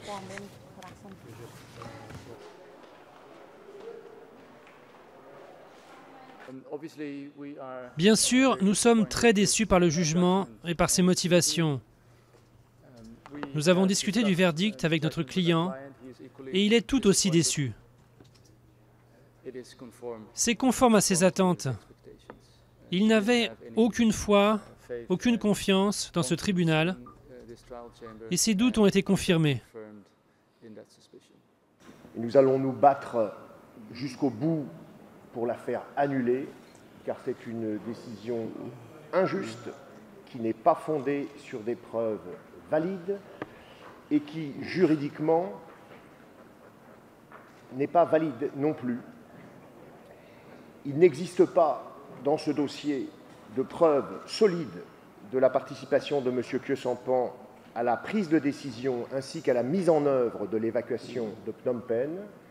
Bien sûr, nous sommes très déçus par le jugement et par ses motivations. Nous avons discuté du verdict avec notre client et il est tout aussi déçu. C'est conforme à ses attentes. Il n'avait aucune foi, aucune confiance dans ce tribunal et ses doutes ont été confirmés. Nous allons nous battre jusqu'au bout pour la faire annuler, car c'est une décision injuste qui n'est pas fondée sur des preuves valides et qui, juridiquement, n'est pas valide non plus. Il n'existe pas dans ce dossier de preuves solides de la participation de M. Khieu Samphan à la prise de décision ainsi qu'à la mise en œuvre de l'évacuation de Phnom Penh.